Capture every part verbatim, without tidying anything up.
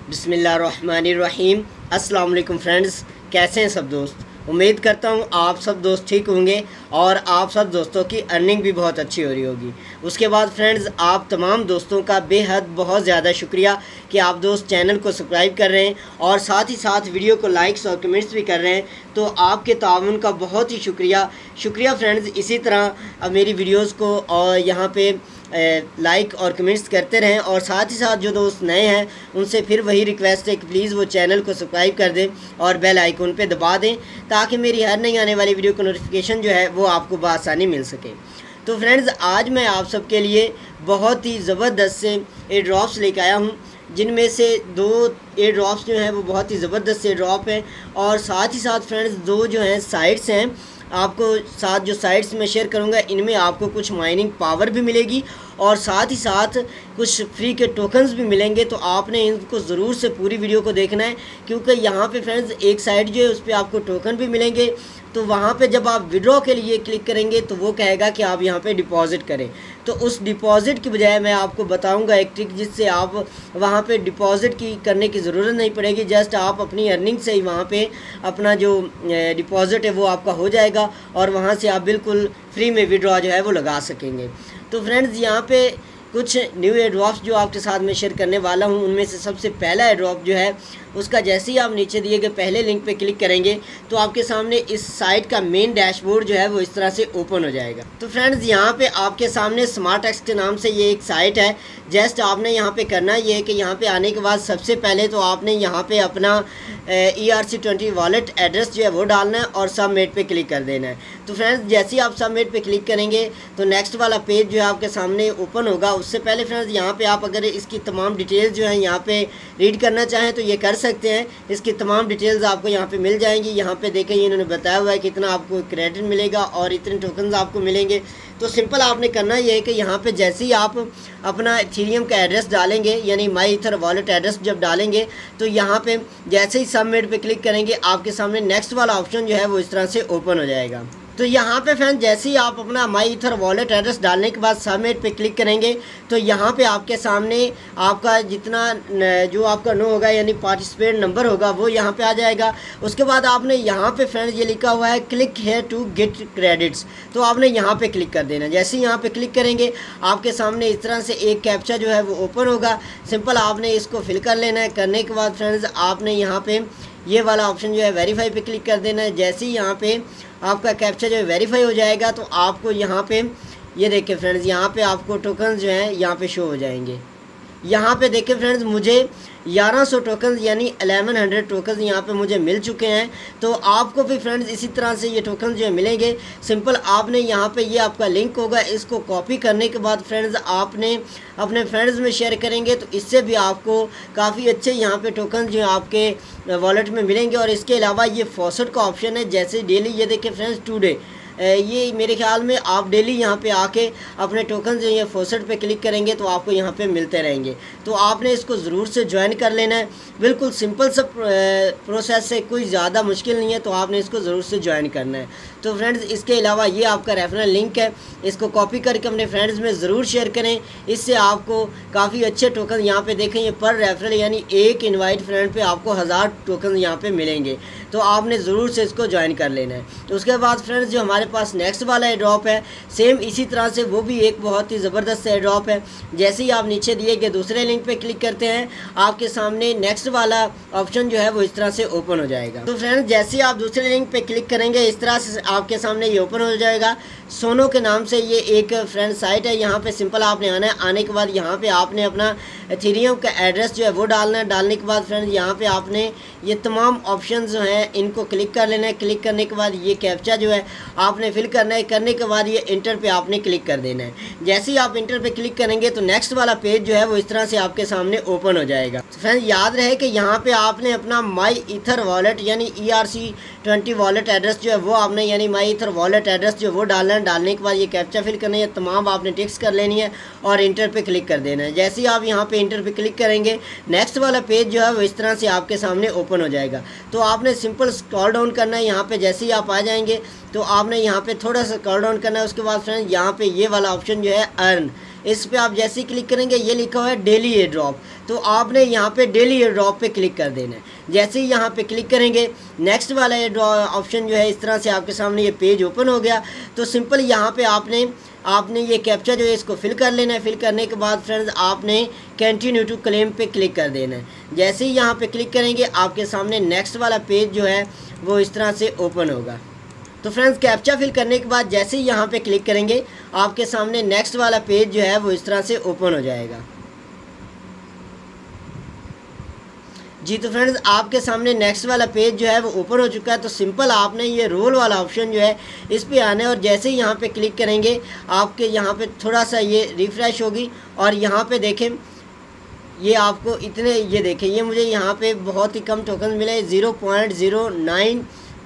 बिस्मिल्लाहिर्रहमानिर्रहीम। अस्सलाम वालेकुम फ्रेंड्स, कैसे हैं सब दोस्त। उम्मीद करता हूँ आप सब दोस्त ठीक होंगे और आप सब दोस्तों की अर्निंग भी बहुत अच्छी हो रही होगी। उसके बाद फ्रेंड्स, आप तमाम दोस्तों का बेहद बहुत ज़्यादा शुक्रिया कि आप दोस्त चैनल को सब्सक्राइब कर रहे हैं और साथ ही साथ वीडियो को लाइक्स और कमेंट्स भी कर रहे हैं। तो आपके ताउन का बहुत ही शुक्रिया शुक्रिया फ्रेंड्स। इसी तरह मेरी वीडियोज़ को और यहाँ पर लाइक और कमेंट्स करते रहें और साथ ही साथ जो दोस्त नए हैं उनसे फिर वही रिक्वेस्ट है कि प्लीज़ वो चैनल को सब्सक्राइब कर दें और बेल आइकन पे दबा दें ताकि मेरी हर नई आने वाली वीडियो का नोटिफिकेशन जो है वो आपको बआसानी मिल सके। तो फ्रेंड्स, आज मैं आप सबके लिए बहुत ही ज़बरदस्त से एयर ड्रॉप्स लेकर आया हूँ, जिनमें से दो एयर ड्रॉप्स जो हैं वो बहुत ही ज़बरदस्त एयर ड्रॉप हैं और साथ ही साथ फ्रेंड्स दो जो हैं साइट्स हैं। आपको साथ जो साइट्स में शेयर करूंगा इनमें आपको कुछ माइनिंग पावर भी मिलेगी और साथ ही साथ कुछ फ्री के टोकन्स भी मिलेंगे। तो आपने इनको ज़रूर से पूरी वीडियो को देखना है, क्योंकि यहाँ पे फ्रेंड्स एक साइड जो है उस पर आपको टोकन भी मिलेंगे। तो वहाँ पे जब आप विड्रॉ के लिए क्लिक करेंगे तो वो कहेगा कि आप यहाँ पे डिपॉज़िट करें। तो उस डिपॉज़िट की बजाय मैं आपको बताऊंगा एक ट्रिक, जिससे आप वहाँ पे डिपॉज़िट की करने की ज़रूरत नहीं पड़ेगी। जस्ट आप अपनी अर्निंग से ही वहाँ पे अपना जो डिपॉज़िट है वो आपका हो जाएगा और वहाँ से आप बिल्कुल फ्री में विड्रॉ जो है वो लगा सकेंगे। तो फ्रेंड्स, यहाँ पे कुछ न्यू एयर ड्रॉप्स जो आपके साथ में शेयर करने वाला हूँ, उनमें से सबसे पहला एयर ड्रॉप जो है उसका जैसे ही आप नीचे दिए गए पहले लिंक पे क्लिक करेंगे तो आपके सामने इस साइट का मेन डैशबोर्ड जो है वो इस तरह से ओपन हो जाएगा। तो फ्रेंड्स, यहाँ पे आपके सामने स्मार्ट एक्स के नाम से ये एक साइट है। जस्ट आपने यहाँ पे करना ये है कि यहाँ पे आने के बाद सबसे पहले तो आपने यहाँ पे अपना E R C twenty wallet address जो है वो डालना है और सबमिट पे क्लिक कर देना है। तो फ्रेंड्स, जैसे ही आप सबमिट पे क्लिक करेंगे तो नेक्स्ट वाला पेज जो है आपके सामने ओपन होगा। उससे पहले फ्रेंड्स, यहाँ पे आप अगर इसकी तमाम डिटेल्स जो है यहाँ पे रीड करना चाहें तो ये कर सकते हैं। इसकी तमाम डिटेल्स आपको यहाँ पे मिल जाएंगी। यहाँ पे देखें, इन्होंने बताया हुआ है कि इतना आपको क्रेडिट मिलेगा और इतने टोकन्स आपको मिलेंगे। तो सिंपल आपने करना ये है कि यहाँ पे जैसे ही आप अपना इथेरियम का एड्रेस डालेंगे, यानी माई ईथर वॉलेट एड्रेस जब डालेंगे तो यहाँ पे जैसे ही सबमिट पे क्लिक करेंगे आपके सामने नेक्स्ट वाला ऑप्शन जो है वो इस तरह से ओपन हो जाएगा। तो यहाँ पे फ्रेंड जैसे ही आप अपना माई ईथर वॉलेट एड्रेस डालने के बाद सबमिट पे क्लिक करेंगे तो यहाँ पे आपके सामने आपका जितना जो आपका नो होगा यानी पार्टिसिपेट नंबर होगा वो यहाँ पे आ जाएगा। उसके बाद आपने यहाँ पे फ्रेंड ये लिखा हुआ है click here to get credits, तो आपने यहाँ पे क्लिक कर देना। जैसे ही यहाँ पे क्लिक करेंगे आपके सामने इस तरह से एक कैप्चा जो है वो ओपन होगा। सिंपल आपने इसको फिल कर लेना है। करने के बाद फ्रेंड्स आपने यहाँ पे ये वाला ऑप्शन जो है वेरीफाई पे क्लिक कर देना है। जैसे ही यहाँ पे आपका कैप्चा जो है वेरीफाई हो जाएगा तो आपको यहाँ पे ये देखिए फ्रेंड्स, यहाँ पे आपको टोकन्स जो हैं यहाँ पे शो हो जाएंगे। यहाँ पे देखिए फ्रेंड्स, मुझे ग्यारह सौ टोकन्स यानी ग्यारह सौ टोकन्स यहाँ पे मुझे मिल चुके हैं। तो आपको भी फ्रेंड्स इसी तरह से ये टोकन्स जो है मिलेंगे। सिंपल आपने यहाँ पे ये आपका लिंक होगा, इसको कॉपी करने के बाद फ्रेंड्स आपने अपने फ्रेंड्स में शेयर करेंगे तो इससे भी आपको काफ़ी अच्छे यहाँ पे टोकन्स जो आपके वॉलेट में मिलेंगे। और इसके अलावा ये फॉसेट का ऑप्शन है, जैसे डेली ये देखिए फ्रेंड्स टुडे, ये मेरे ख्याल में आप डेली यहाँ पे आके अपने टोकन जो है फॉसेट पे क्लिक करेंगे तो आपको यहाँ पे मिलते रहेंगे। तो आपने इसको ज़रूर से ज्वाइन कर लेना है। बिल्कुल सिंपल सा प्रोसेस है, कोई ज़्यादा मुश्किल नहीं है। तो आपने इसको ज़रूर से ज्वाइन करना है। तो फ्रेंड्स, इसके अलावा ये आपका रेफरल लिंक है, इसको कॉपी करके अपने फ्रेंड्स में ज़रूर शेयर करें। इससे आपको काफ़ी अच्छे टोकन यहाँ पे देखें, ये पर रेफरल यानी एक इनवाइट फ्रेंड पे आपको हज़ार टोकन यहाँ पे मिलेंगे। तो आपने ज़रूर से इसको ज्वाइन कर लेना है। तो उसके बाद फ्रेंड्स, जो हमारे पास नेक्स्ट वाला एयर ड्रॉप है सेम इसी तरह से, वो भी एक बहुत ही ज़बरदस्त एयर ड्रॉप है। जैसे ही आप नीचे दिए गए दूसरे लिंक पे क्लिक करते हैं आपके सामने नेक्स्ट वाला ऑप्शन जो है वो इस तरह से ओपन हो जाएगा। तो फ्रेंड्स, जैसे ही आप दूसरे लिंक पे क्लिक करेंगे इस तरह से आपके सामने ये ओपन हो जाएगा। सोनो के नाम से ये एक फ्रेंड साइट है। यहाँ पे सिंपल आपने आना है। आने के बाद यहाँ पे आपने अपना इथेरियम का एड्रेस जो है वो डालना है। डालने के बाद फ्रेंड्स यहाँ पे आपने ये तमाम ऑप्शंस जो हैं इनको क्लिक कर लेना है। क्लिक करने के बाद ये कैप्चा जो है आपने फिल करना है। करने के बाद ये इंटर पे आपने क्लिक कर देना है। जैसे ही आप इंटर पे क्लिक करेंगे तो नेक्स्ट वाला पेज जो है वो इस तरह से आपके सामने ओपन हो जाएगा। तो फ्रेंड्स, याद रहे कि यहाँ पे आपने अपना माई ईथर वॉलेट यानी E R C twenty wallet address जो है वो आपने यानी माई ईथर वॉलेट एड्रेस जो वो डालना है। डालने के बाद ये कैप्चा फिल करना है, तमाम आपने टिक्स कर लेनी है और इंटर पे क्लिक कर देना है। जैसे ही आप यहाँ पे इंटर पे क्लिक करेंगे नेक्स्ट वाला पेज जो है वो इस तरह से आपके सामने ओपन हो जाएगा। तो आपने सिंपल स्क्रॉल डाउन करना है। यहाँ पे जैसे ही आप आ जाएंगे तो आपने यहाँ पे थोड़ा सा स्क्रॉल डाउन करना है। उसके बाद फ्रेंड्स यहाँ पे ये वाला ऑप्शन जो है अर्न, इस पर आप जैसे ही क्लिक करेंगे ये लिखा हुआ है डेली एयर ड्रॉप, तो आपने यहाँ पे डेली एयर ड्रॉप पे क्लिक कर देना है। जैसे ही यहाँ पे क्लिक करेंगे नेक्स्ट वाला एयर ड्रॉप ऑप्शन जो है इस तरह से आपके सामने ये पेज ओपन हो गया। तो सिंपल यहाँ पे आपने आपने ये कैप्चा जो है इसको फिल कर लेना है। फिल करने के बाद फ्रेंड्स आपने कंटिन्यू टू क्लेम पे क्लिक कर देना है। जैसे ही यहाँ पे क्लिक करेंगे आपके सामने नेक्स्ट वाला पेज जो है वो इस तरह से ओपन होगा। तो फ्रेंड्स कैप्चा फिल करने के बाद जैसे ही यहाँ पे क्लिक करेंगे आपके सामने नेक्स्ट वाला पेज जो है वो इस तरह से ओपन हो जाएगा। जी तो फ्रेंड्स आपके सामने नेक्स्ट वाला पेज जो है वो ओपन हो चुका है। तो सिंपल आपने ये रोल वाला ऑप्शन जो है इस पे आना है और जैसे ही यहाँ पे क्लिक करेंगे आपके यहाँ पे थोड़ा सा ये रिफ़्रेश होगी और यहाँ पे देखें ये आपको इतने ये देखें ये मुझे यहाँ पे बहुत ही कम टोकन मिले, ज़ीरो पॉइंट ज़ीरो नाइन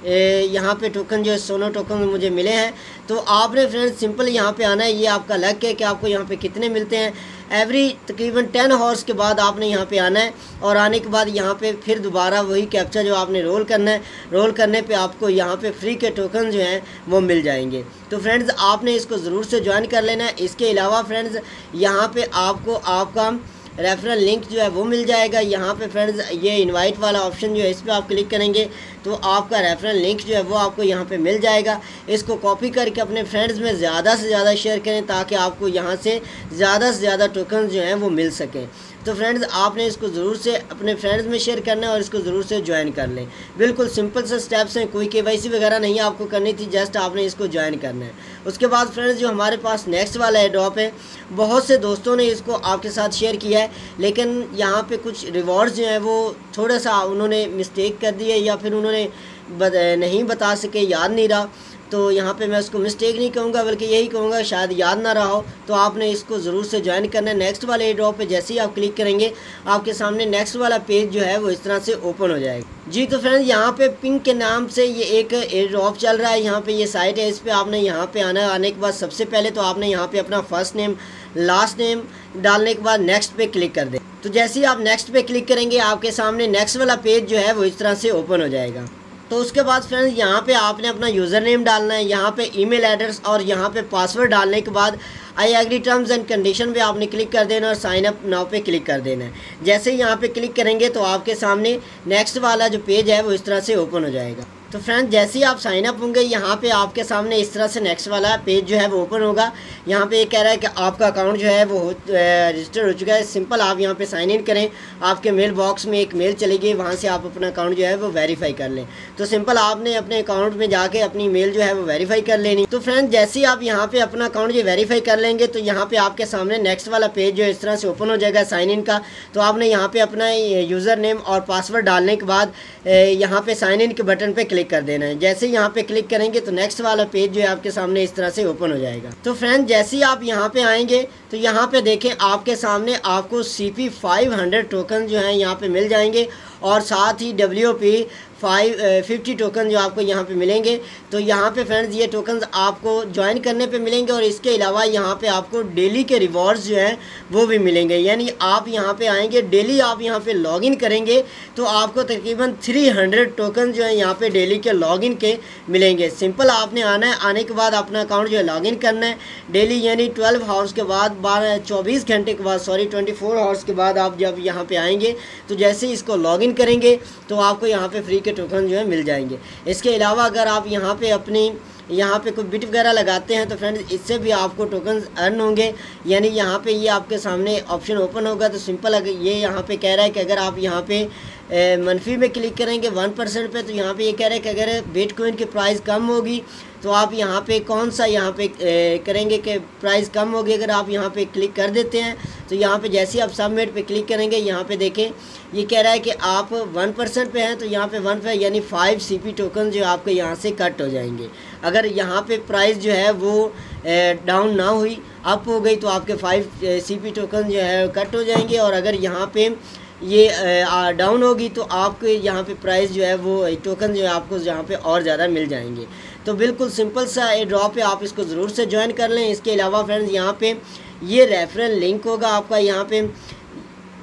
यहाँ पे टोकन जो है सोनो टोकन मुझे मिले हैं। तो आपने फ्रेंड्स सिंपल यहाँ पे आना है, ये आपका लक है कि आपको यहाँ पे कितने मिलते हैं। एवरी तकरीबन टेन हॉर्स के बाद आपने यहाँ पे आना है और आने के बाद यहाँ पे फिर दोबारा वही कैप्चा जो आपने रोल करना है। रोल करने पे आपको यहाँ पे फ्री के टोकन जो हैं वो मिल जाएंगे। तो फ्रेंड्स आपने इसको ज़रूर से ज्वाइन कर लेना है। इसके अलावा फ्रेंड्स यहाँ पे आपको आपका रेफरल लिंक जो है वो मिल जाएगा। यहाँ पे फ्रेंड्स ये इनवाइट वाला ऑप्शन जो है इस पर आप क्लिक करेंगे तो आपका रेफरल लिंक जो है वो आपको यहाँ पे मिल जाएगा। इसको कॉपी करके अपने फ्रेंड्स में ज़्यादा से ज़्यादा शेयर करें ताकि आपको यहाँ से ज़्यादा से ज़्यादा टोकन जो हैं वो मिल सकें। तो फ्रेंड्स आपने इसको ज़रूर से अपने फ्रेंड्स में शेयर करना है और इसको ज़रूर से ज्वाइन कर लें। बिल्कुल सिंपल से स्टेप्स हैं, कोई केवाईसी वगैरह नहीं आपको करनी थी, जस्ट आपने इसको ज्वाइन करना है। उसके बाद फ्रेंड्स जो हमारे पास नेक्स्ट वाला एयरड्रॉप है, बहुत से दोस्तों ने इसको आपके साथ शेयर किया है लेकिन यहाँ पे कुछ रिवॉर्ड्स जो हैं वो थोड़ा सा उन्होंने मिस्टेक कर दी है या फिर उन्होंने बद, नहीं बता सके, याद नहीं रहा। तो यहाँ पे मैं उसको मिस्टेक नहीं कहूँगा बल्कि यही कहूँगा शायद याद ना रहा हो। तो आपने इसको ज़रूर से ज्वाइन करना है। नेक्स्ट वाले एयर ड्रॉप पे जैसे ही आप क्लिक करेंगे आपके सामने नेक्स्ट वाला पेज जो है वो इस तरह से ओपन हो जाएगा। जी तो फ्रेंड्स यहाँ पे पिंक के नाम से ये एक एयर ड्रॉप चल रहा है। यहाँ पे ये साइट है, इस पर आपने यहाँ पे आना है। आने के बाद सबसे पहले तो आपने यहाँ पे अपना फर्स्ट नेम लास्ट नेम डालने के बाद नेक्स्ट पे क्लिक कर दें। तो जैसे ही आप नेक्स्ट पे क्लिक करेंगे आपके सामने नेक्स्ट वाला पेज जो है वो इस तरह से ओपन हो जाएगा। तो उसके बाद फ्रेंड्स यहाँ पे आपने अपना यूज़र नेम डालना है, यहाँ पे ईमेल एड्रेस और यहाँ पे पासवर्ड डालने के बाद I agree terms and condition पे आपने क्लिक कर देना और साइन अप नाउ पे क्लिक कर देना है। जैसे ही यहाँ पे क्लिक करेंगे तो आपके सामने नेक्स्ट वाला जो पेज है वो इस तरह से ओपन हो जाएगा। तो फ्रेंड्स जैसे ही आप साइन अप होंगे यहाँ पे आपके सामने इस तरह से नेक्स्ट वाला पेज जो है वो ओपन होगा। यहाँ पे ये कह रहा है कि आपका अकाउंट जो है वो रजिस्टर हो चुका है। सिंपल आप यहाँ पे साइन इन करें, आपके मेल बॉक्स में एक मेल चलेगी, वहाँ से आप अपना अकाउंट जो है वो वेरीफाई कर लें। तो सिंपल आपने अपने अकाउंट में जाके अपनी मेल जो है वो वेरीफाई कर लेनी। तो फ्रेंड्स जैसे ही आप यहाँ पे अपना अकाउंट जो वेरीफाई कर लेंगे तो यहाँ पे आपके सामने नेक्स्ट वाला पेज जो इस तरह से ओपन हो जाएगा साइन इन का। तो आपने यहाँ पे अपना यूज़र नेम और पासवर्ड डालने के बाद यहाँ पे साइन इन के बटन पे क्लिक कर देना है। जैसे यहाँ पे क्लिक करेंगे तो नेक्स्ट वाला पेज जो है आपके सामने इस तरह से ओपन हो जाएगा। तो फ्रेंड जैसे ही आप यहाँ पे आएंगे तो यहाँ पे देखें आपके सामने आपको C P five hundred token जो हैं यहाँ पे मिल जाएंगे और साथ ही W P five fifty token जो आपको यहाँ पे मिलेंगे। तो यहाँ पे फ्रेंड्स ये टोकन्स आपको ज्वाइन करने पे मिलेंगे और इसके अलावा यहाँ पे आपको डेली के रिवॉर्ड्स जो हैं वो भी मिलेंगे। यानी आप यहाँ पे आएंगे, डेली आप यहाँ पे लॉगिन करेंगे तो आपको तकरीबन थ्री हंड्रेड टोकन जो है यहाँ पे डेली के लॉगिन के मिलेंगे। सिंपल आपने आना है, आने के बाद अपना अकाउंट जो है लॉगिन करना है डेली, यानी ट्वेल्व आवर्स के बाद, बारह चौबीस घंटे के बाद, सॉरी ट्वेंटी फोर आवर्स के बाद आप जब यहाँ पे आएंगे तो जैसे ही इसको लॉगिन करेंगे तो आपको यहाँ पे फ्री के टोकन जो है मिल जाएंगे। इसके अलावा अगर आप यहाँ पे अपनी यहाँ पे कोई बिट वगैरह लगाते हैं तो फ्रेंड्स इससे भी आपको टोकन अर्न होंगे। यानी यहाँ पे ये आपके सामने ऑप्शन ओपन होगा। तो सिंपल अगर ये यहाँ पे कह रहा है कि अगर आप यहाँ पे मनफी में क्लिक करेंगे वन परसेंट पे, तो यहाँ पे ये कह रहा है कि अगर बिटकॉइन की प्राइस कम होगी तो आप यहाँ पे कौन सा यहाँ पे ए, करेंगे कि प्राइस कम होगी। अगर आप यहाँ पे क्लिक कर देते हैं तो यहाँ पे जैसे ही आप सबमिट पे क्लिक करेंगे यहाँ पे देखें ये कह रहा है कि आप वन परसेंट पे हैं तो यहाँ पे वन पे यानी फाइव सी पी टोकन जो आपके यहाँ से कट हो जाएंगे। अगर यहाँ पे प्राइस जो है वो डाउन ना हुई, अप हो गई, तो आपके फाइव सी पी टोकन जो है कट हो जाएंगे। और अगर यहाँ पे ये डाउन होगी तो आपके यहाँ पे प्राइस जो है वो टोकन जो है आपको यहाँ पे और ज़्यादा मिल जाएंगे। तो बिल्कुल सिंपल सा ए ड्रॉप है, आप इसको ज़रूर से ज्वाइन कर लें। इसके अलावा फ्रेंड्स यहाँ पे ये रेफरल लिंक होगा आपका, यहाँ पे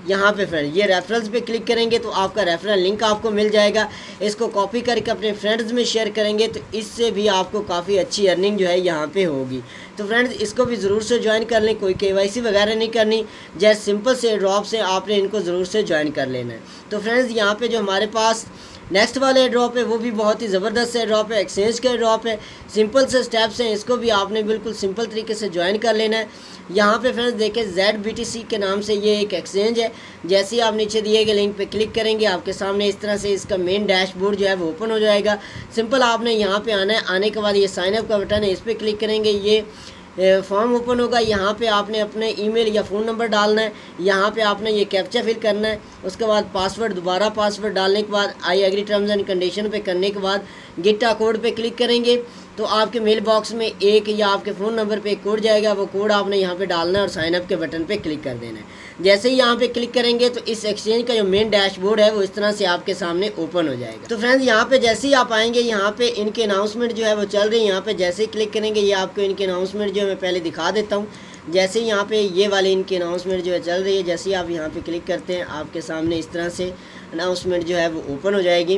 यहाँ पे फ्रेंड ये रेफरल्स पे क्लिक करेंगे तो आपका रेफरल लिंक आपको मिल जाएगा। इसको कॉपी करके अपने फ्रेंड्स में शेयर करेंगे तो इससे भी आपको काफ़ी अच्छी अर्निंग जो है यहाँ पे होगी। तो फ्रेंड्स इसको भी ज़रूर से ज्वाइन कर लें, कोई केवाईसी वगैरह नहीं करनी, जैसे सिंपल से ड्रॉप से आपने इनको ज़रूर से ज्वाइन कर लेना है। तो फ्रेंड्स यहाँ पे जो हमारे पास नेक्स्ट वाले ड्रॉप है वो भी बहुत ही ज़बरदस्त है ड्रॉप है, एक्सचेंज का ड्रॉप है। सिंपल से स्टेप्स हैं, इसको भी आपने बिल्कुल सिंपल तरीके से ज्वाइन कर लेना है। यहाँ पे फ्रेंड्स देखें जेड बी टी सी के नाम से ये एक एक्सचेंज है। जैसे ही आप नीचे दिए गए लिंक पे क्लिक करेंगे आपके सामने इस तरह से इसका मेन डैशबोर्ड जो है वो ओपन हो जाएगा। सिंपल आपने यहाँ पे आना है, आने के बाद ये साइन अप का बटन है, इस पर क्लिक करेंगे, ये फॉर्म ओपन होगा। यहाँ पे आपने अपने ईमेल या फ़ोन नंबर डालना है, यहाँ पे आपने ये कैप्चा फिल करना है, उसके बाद पासवर्ड, दोबारा पासवर्ड डालने के बाद I agree terms and condition पे करने के बाद गेट अ कोड पे क्लिक करेंगे तो आपके मेल बॉक्स में एक या आपके फ़ोन नंबर पे एक कोड जाएगा, वो कोड आपने यहाँ पे डालना है और साइन अप के बटन पे क्लिक कर देना है। जैसे ही यहाँ पे क्लिक करेंगे तो इस एक्सचेंज का जो मेन डैशबोर्ड है वो इस तरह से आपके सामने ओपन हो जाएगा। तो फ्रेंड्स यहाँ पे जैसे ही आप आएंगे यहाँ पे इनके अनाउंसमेंट जो है वो चल रही है। यहाँ पे जैसे ही क्लिक करेंगे ये आपको इनके अनाउंसमेंट जो है मैं पहले दिखा देता हूँ। जैसे ही यहाँ पे ये वाले इनकी अनाउंसमेंट जो है चल रही है, जैसे ही आप यहाँ पे क्लिक करते हैं आपके सामने इस तरह से अनाउंसमेंट जो है वो ओपन हो जाएगी।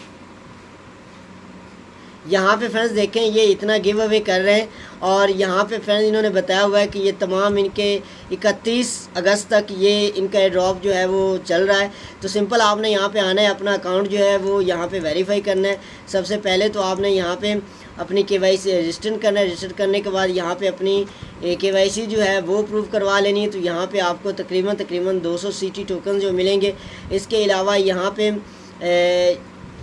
यहाँ पे फ्रेंड्स देखें ये इतना गिव अवे कर रहे हैं और यहाँ पे फ्रेंड्स इन्होंने बताया हुआ है कि ये तमाम इनके इकतीस अगस्त तक ये इनका ड्रॉप जो है वो चल रहा है। तो सिंपल आपने यहाँ पे आना है, अपना अकाउंट जो है वो यहाँ पे वेरीफाई करना है। सबसे पहले तो आपने यहाँ पे अपनी केवाईसी रजिस्टर करना है। रजिस्टर करने के बाद यहाँ पे अपनी केवाईसी जो है वो प्रूव करवा लेनी है। तो यहाँ पे आपको तकरीबन तकरीबन दो सौ सीटी टोकन जो मिलेंगे। इसके अलावा यहाँ पे ए,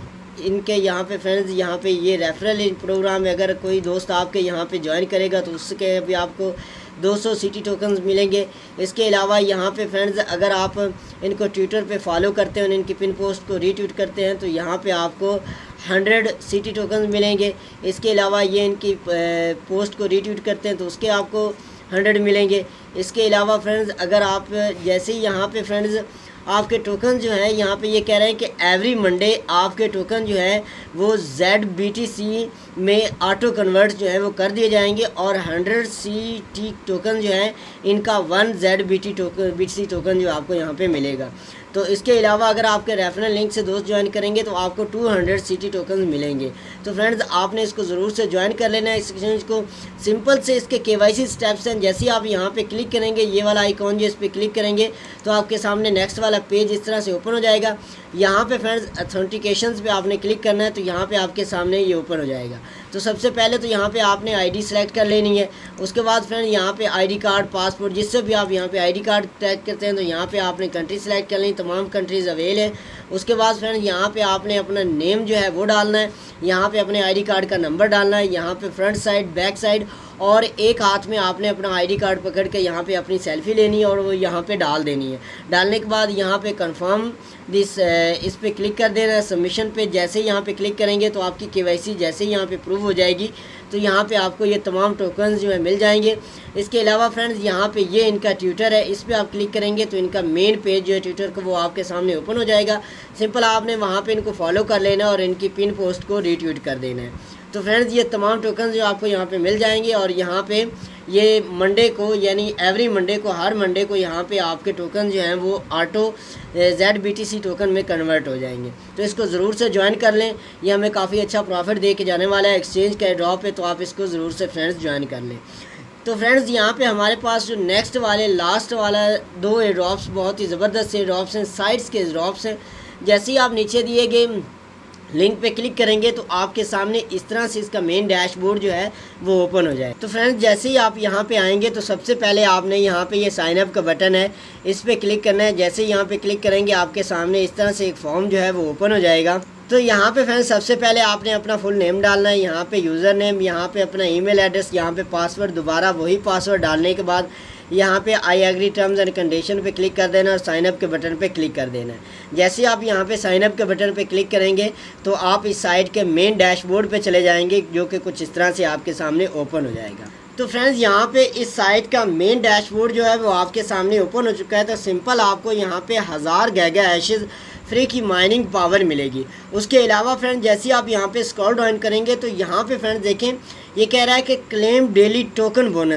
इनके यहाँ पे फ्रेंड्स यहाँ पे ये रेफरल प्रोग्राम है, अगर कोई दोस्त आपके यहाँ पे ज्वाइन करेगा तो उसके भी आपको दो सौ सीटी टोकन्स मिलेंगे। इसके अलावा यहाँ पे फ्रेंड्स अगर आप इनको ट्विटर पे फॉलो करते हैं और इनकी पिन पोस्ट को रीट्वीट करते हैं तो यहाँ पे आपको हंड्रेड सीटी टोकन्स मिलेंगे। इसके अलावा ये इनकी पोस्ट को रीट्वीट करते हैं तो उसके आपको हंड्रेड मिलेंगे। इसके अलावा फ्रेंड्स अगर आप जैसे ही यहाँ पे फ्रेंड्स आपके टोकन जो है यहाँ पे ये कह रहे हैं कि एवरी मंडे आपके टोकन जो है वो जेड बी टी सी में ऑटो कन्वर्ट जो है वो कर दिए जाएंगे और हंड्रेड सी टी टोकन जो है इनका one Z B T token B T C token जो आपको यहाँ पे मिलेगा। तो इसके अलावा अगर आपके रेफरल लिंक से दोस्त ज्वाइन करेंगे तो आपको टू हंड्रेड सीटी टोकन मिलेंगे। तो फ्रेंड्स आपने इसको ज़रूर से ज्वाइन कर लेना है इस एक्सचेंज को। सिंपल से इसके केवाईसी स्टेप्स हैं। जैसे ही आप यहाँ पे क्लिक करेंगे ये वाला आइकॉन जो इस पर क्लिक करेंगे तो आपके सामने नेक्स्ट वाला पेज इस तरह से ओपन हो जाएगा। यहाँ पे फ्रेंड्स ऑथेंटिकेशंस पे आपने क्लिक करना है तो यहाँ पे आपके सामने ये ओपन हो जाएगा। तो सबसे पहले तो यहाँ पे आपने आईडी सेलेक्ट कर लेनी है। उसके बाद फ्रेंड यहाँ पे आईडी कार्ड, पासपोर्ट, जिससे भी आप यहाँ पे आईडी कार्ड टैग करते हैं तो यहाँ पे आपने कंट्री सेलेक्ट कर लेनी, तमाम कंट्रीज़ अवेल है। उसके बाद फ्रेंड यहाँ पे आपने अपना नेम जो है वो डालना है, यहाँ पे अपने आईडी कार्ड का नंबर डालना है, यहाँ पे फ्रंट साइड, बैक साइड और एक हाथ में आपने अपना आईडी कार्ड पकड़ के यहाँ पे अपनी सेल्फी लेनी है और वो यहाँ पे डाल देनी है। डालने के बाद यहाँ पे कंफर्म दिस इस पे क्लिक कर देना है सबमिशन पे। जैसे ही यहाँ पे क्लिक करेंगे तो आपकी केवाईसी जैसे ही यहाँ पे प्रूव हो जाएगी तो यहाँ पे आपको ये तमाम टोकन्स जो है मिल जाएंगे। इसके अलावा फ्रेंड्स यहाँ पे ये इनका ट्विटर है, इस पर आप क्लिक करेंगे तो इनका मेन पेज जो है ट्विटर का वो आपके सामने ओपन हो जाएगा। सिंपल आपने वहाँ पे इनको फॉलो कर लेना और इनकी पिन पोस्ट को रीट्वीट कर देना है। तो फ्रेंड्स ये तमाम टोकन जो आपको यहाँ पे मिल जाएंगे और यहाँ पे ये मंडे को यानी एवरी मंडे को हर मंडे को यहाँ पे आपके टोकन जो हैं वो auto Z B T C token में कन्वर्ट हो जाएंगे। तो इसको ज़रूर से ज्वाइन कर लें, ये हमें काफ़ी अच्छा प्रॉफिट दे के जाने वाला है। एक्सचेंज का ड्रॉप है तो आप इसको ज़रूर से फ्रेंड्स ज्वाइन कर लें। तो फ्रेंड्स यहाँ पे हमारे पास जो नेक्स्ट वाले लास्ट वाला दो ड्रॉप्स बहुत ही ज़बरदस्त से ड्रॉप्स हैं, साइट्स के ड्रॉप्स हैं। जैसे ही आप नीचे दिए गए लिंक पे क्लिक करेंगे तो आपके सामने इस तरह से इसका मेन डैशबोर्ड जो है वो ओपन हो जाए। तो फ्रेंड्स जैसे ही आप यहाँ पे आएंगे तो सबसे पहले आपने यहाँ पे ये साइन अप का बटन है, इस पे क्लिक करना है। जैसे ही यहाँ पे क्लिक करेंगे आपके सामने इस तरह से एक फॉर्म जो है वो ओपन हो जाएगा। तो यहाँ पे फ्रेंड्स सबसे पहले आपने अपना फुल नेम डालना है, यहाँ पे यूज़र नेम, यहाँ पे अपना ईमेल एड्रेस, यहाँ पे पासवर्ड, दोबारा वही पासवर्ड डालने के बाद यहाँ पे I agree terms and condition पे क्लिक कर देना और साइन अप के बटन पे क्लिक कर देना है। जैसे आप यहाँ पे साइन अप के बटन पे क्लिक करेंगे तो आप इस साइट के मेन डैशबोर्ड पे चले जाएंगे जो कि कुछ इस तरह से आपके सामने ओपन हो जाएगा। तो फ्रेंड्स यहाँ पे इस साइट का मेन डैशबोर्ड जो है वो आपके सामने ओपन हो चुका है। तो सिंपल आपको यहाँ पे हज़ार गैगा हैशेस फ्री की माइनिंग पावर मिलेगी। उसके अलावा फ्रेंड जैसे आप यहाँ पे स्क्रॉल डाउन करेंगे तो यहाँ पे फ्रेंड्स देखें ये कह रहा है कि क्लेम डेली टोकन बोनस,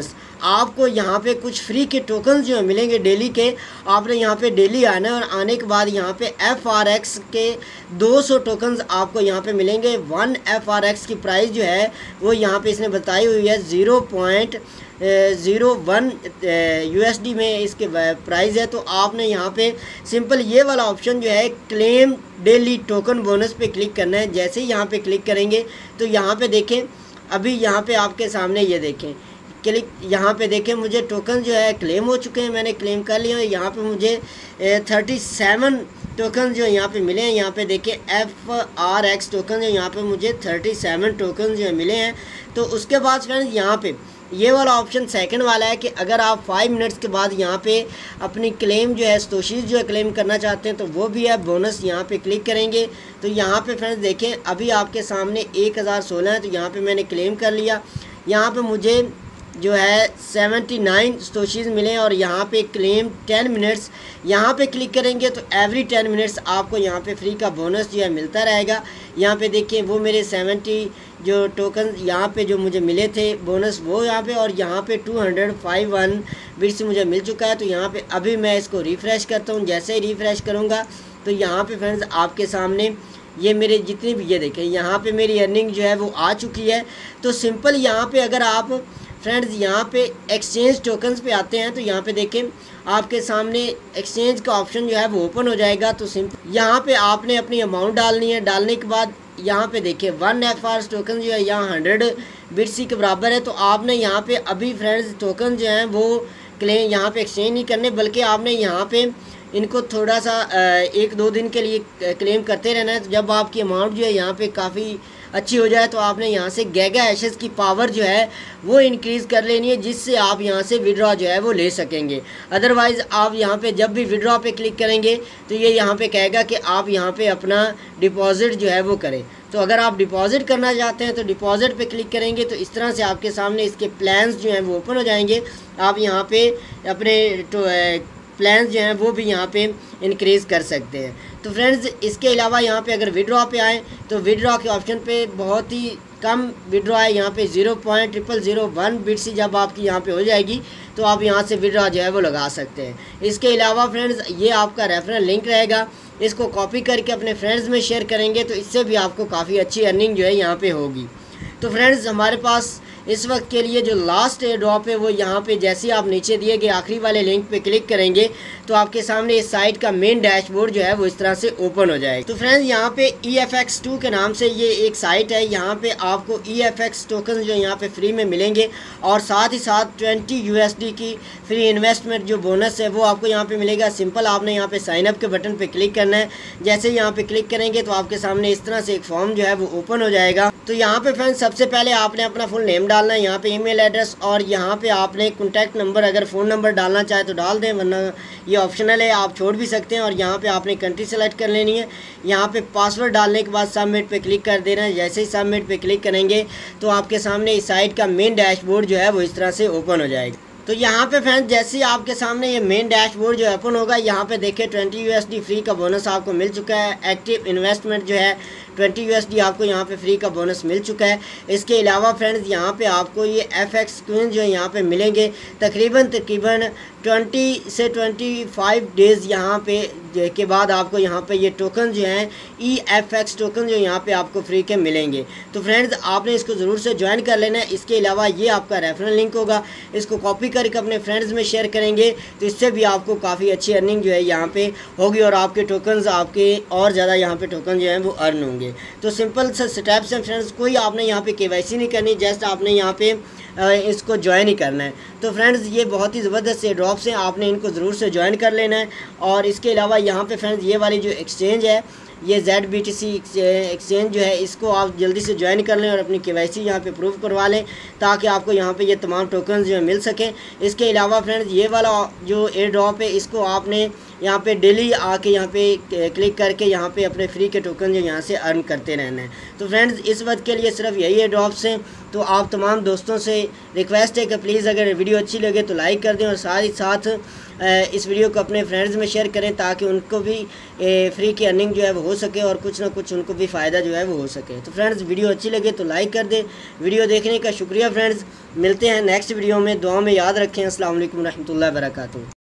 आपको यहाँ पे कुछ फ्री के टोकन जो मिलेंगे डेली के। आपने यहाँ पे डेली आना है और आने के बाद यहाँ पे एफ आर एक्स के दो सौ टोकन्स आपको यहाँ पे मिलेंगे। वन एफ आर एक्स की प्राइस जो है वो यहाँ पे इसने बताई हुई है zero point zero one U S D में इसके प्राइस है। तो आपने यहाँ पे सिंपल ये वाला ऑप्शन जो है क्लेम डेली टोकन बोनस पे क्लिक करना है। जैसे ही यहाँ पे क्लिक करेंगे तो यहाँ पे देखें, अभी यहाँ पे आपके सामने ये देखें क्लिक, यहाँ पे देखें मुझे टोकन जो है क्लेम हो चुके हैं, मैंने क्लेम कर लिया। यहाँ पे मुझे थर्टी सेवन टोकन जो यहाँ पे मिले हैं। यहाँ पे देखें एफ आर एक्स टोकन जो यहाँ पे मुझे थर्टी सेवन टोकन जो मिले हैं। तो उसके बाद फ्रेंड्स यहाँ पे ये वाला ऑप्शन सेकंड वाला है कि अगर आप फाइव मिनट्स के बाद यहाँ पे अपनी क्लेम जो है स्टोशीज़ जो है क्लेम करना चाहते हैं तो वो भी है बोनस। यहाँ पे क्लिक करेंगे तो यहाँ पे फ्रेंड्स देखें अभी आपके सामने एक हज़ार सोलह है, तो यहाँ पे मैंने क्लेम कर लिया। यहाँ पे मुझे जो है सेवेंटी नाइन स्टोशीज़ मिले और यहाँ पे क्लेम टेन मिनट्स, यहाँ पे क्लिक करेंगे तो एवरी टेन मिनट्स आपको यहाँ पे फ्री का बोनस जो है मिलता रहेगा। यहाँ पे देखिए वो मेरे सेवेंटी जो टोकन यहाँ पे जो मुझे मिले थे बोनस वो यहाँ पे, और यहाँ पे two hundred five one bits मुझे मिल चुका है। तो यहाँ पे अभी मैं इसको रिफ़्रेश करता हूँ। जैसे ही रिफ़्रेश करूँगा तो यहाँ पे फ्रेंड्स आपके सामने ये मेरे जितनी भी ये देखें यहाँ पे मेरी अर्निंग जो है वो आ चुकी है। तो सिंपल यहाँ पे अगर आप फ्रेंड्स यहाँ पे एक्सचेंज टोकन्स पे आते हैं तो यहाँ पे देखें आपके सामने एक्सचेंज का ऑप्शन जो है वो ओपन हो जाएगा। तो सिंपल यहाँ पे आपने अपनी अमाउंट डालनी है। डालने के बाद यहाँ पे देखिए वन एफ आर टोकन जो है यहाँ हंड्रेड बिट्स के बराबर है। तो आपने यहाँ पे अभी फ्रेंड्स टोकन जो हैं वो क्लेम यहाँ पे एक्सचेंज नहीं करने, बल्कि आपने यहाँ पे इनको थोड़ा सा एक दो दिन के लिए क्लेम करते रहना है। तो जब आपकी अमाउंट जो है यहाँ पे काफ़ी अच्छी हो जाए तो आपने यहाँ से गैगा हैशेस की पावर जो है वो इंक्रीज़ कर लेनी है, जिससे आप यहाँ से विड्रॉ जो है वो ले सकेंगे। अदरवाइज़ आप यहाँ पे जब भी विड्रॉ पे क्लिक करेंगे तो ये यहाँ पे कहेगा कि आप यहाँ पे अपना डिपॉज़िट जो है वो करें। तो अगर आप डिपॉज़िट करना चाहते हैं तो डिपॉज़िट पे क्लिक करेंगे तो इस तरह से आपके सामने इसके प्लान्स जो हैं वो ओपन हो जाएंगे। आप यहाँ पे अपने तो प्लान्स जो हैं वो भी यहाँ पे इंक्रीज़ कर सकते हैं। तो फ्रेंड्स इसके अलावा यहाँ पे अगर विड्रॉ पे आए तो विड्रॉ के ऑप्शन पे बहुत ही कम विड्रॉ है। यहाँ पे zero point triple zero one bits जब आपकी यहाँ पे हो जाएगी तो आप यहाँ से विड्रॉ जो है वो लगा सकते हैं। इसके अलावा फ्रेंड्स ये आपका रेफरल लिंक रहेगा, इसको कॉपी करके अपने फ्रेंड्स में शेयर करेंगे तो इससे भी आपको काफ़ी अच्छी अर्निंग जो है यहाँ पे होगी। तो फ्रेंड्स हमारे पास इस वक्त के लिए जो लास्ट एयर ड्रॉप है वो यहाँ पे जैसे आप नीचे दिए गए आखिरी वाले लिंक पे क्लिक करेंगे तो आपके सामने इस साइट का मेन डैशबोर्ड जो है वो इस तरह से ओपन हो जाएगा। तो फ्रेंड्स यहाँ पे ई एफ एक्स टू के नाम से ये एक साइट है। यहाँ पे आपको ई एफ एक्स टोकन जो यहाँ पे फ्री में मिलेंगे और साथ ही साथ ट्वेंटी यू एस डी की फ्री इन्वेस्टमेंट जो बोनस है वो आपको यहाँ पे मिलेगा। सिंपल आपने यहाँ पे साइन अप के बटन पे क्लिक करना है। जैसे यहाँ पे क्लिक करेंगे तो आपके सामने इस तरह से एक फॉर्म जो है वो ओपन हो जाएगा। तो यहाँ पे फ्रेंड्स सबसे पहले आपने अपना फुल नेम डालना है, यहाँ पे ईमेल एड्रेस और यहाँ पे आपने कॉन्टैक्ट नंबर अगर फ़ोन नंबर डालना चाहे तो डाल दें, वरना ये ऑप्शनल है, आप छोड़ भी सकते हैं। और यहाँ पे आपने कंट्री सेलेक्ट कर लेनी है। यहाँ पे पासवर्ड डालने के बाद सबमिट पे क्लिक कर देना है। जैसे ही सबमिट पे क्लिक करेंगे तो आपके सामने इस साइट का मेन डैशबोर्ड जो है वो इस तरह से ओपन हो जाएगा। तो यहाँ पे फ्रेंड्स जैसे ही आपके सामने ये मेन डैशबोर्ड जो ओपन होगा, यहाँ पे देखिए twenty U S D free का बोनस आपको मिल चुका है। एक्टिव इन्वेस्टमेंट जो है ट्वेंटी यू एस डी आपको यहाँ पे फ्री का बोनस मिल चुका है। इसके अलावा फ्रेंड्स यहाँ पे आपको ये एफ एक्स क्वीन जो यहाँ पे मिलेंगे तकरीबन तकरीबन ट्वेंटी से ट्वेंटी फाइव डेज़ यहाँ पे के बाद आपको यहाँ पे ये टोकन जो हैं ई एफ एक्स टोकन जो यहाँ पे आपको फ्री के मिलेंगे। तो फ्रेंड्स आपने इसको ज़रूर से ज्वाइन कर लेना है। इसके अलावा ये आपका रेफरल लिंक होगा, इसको कॉपी करके अपने फ्रेंड्स में शेयर करेंगे तो इससे भी आपको काफ़ी अच्छी अर्निंग जो है यहाँ पे होगी और आपके टोकन्स आपके और ज़्यादा यहाँ पे टोकन जो हैं वो अर्न होंगे। तो सिंपल से स्टेप्स हैं फ्रेंड्स, कोई आपने यहाँ पे के वाई सी नहीं करनी, जस्ट आपने यहाँ पे इसको ज्वाइन ही करना है। तो फ्रेंड्स ये बहुत ही ज़बरदस्त ये ड्रॉप्स हैं, आपने इनको ज़रूर से ज्वाइन कर लेना है। और इसके अलावा यहाँ पे फ्रेंड्स ये वाली जो एक्सचेंज है ये Z B T C exchange जो है इसको आप जल्दी से ज्वाइन कर लें और अपनी के वाई सी यहाँ पे प्रूव करवा लें ताकि आपको यहाँ पे ये तमाम टोकन्स जो है मिल सकें। इसके अलावा फ्रेंड्स ये वाला जो एयर ड्रॉप है इसको आपने यहाँ पे डेली आके यहाँ पे क्लिक करके यहाँ पे अपने फ्री के टोकन जो यहाँ से अर्न करते रहना है। तो फ्रेंड्स इस वक्त के लिए सिर्फ यही एयरड्रॉप्स हैं। तो आप तमाम दोस्तों से रिक्वेस्ट है कि प्लीज़ अगर वीडियो अच्छी लगे तो लाइक कर दें और साथ ही साथ इस वीडियो को अपने फ्रेंड्स में शेयर करें ताकि उनको भी फ्री की अर्निंग जो है वो हो सके और कुछ ना कुछ उनको भी फ़ायदा जो है वो हो सके। तो फ्रेंड्स वीडियो अच्छी लगे तो लाइक कर दें। वीडियो देखने का शुक्रिया फ्रेंड्स। मिलते हैं नेक्स्ट वीडियो में। दुआ में याद रखें। अस्सलाम वालेकुम रहमतुल्लाहि व बरकातहू।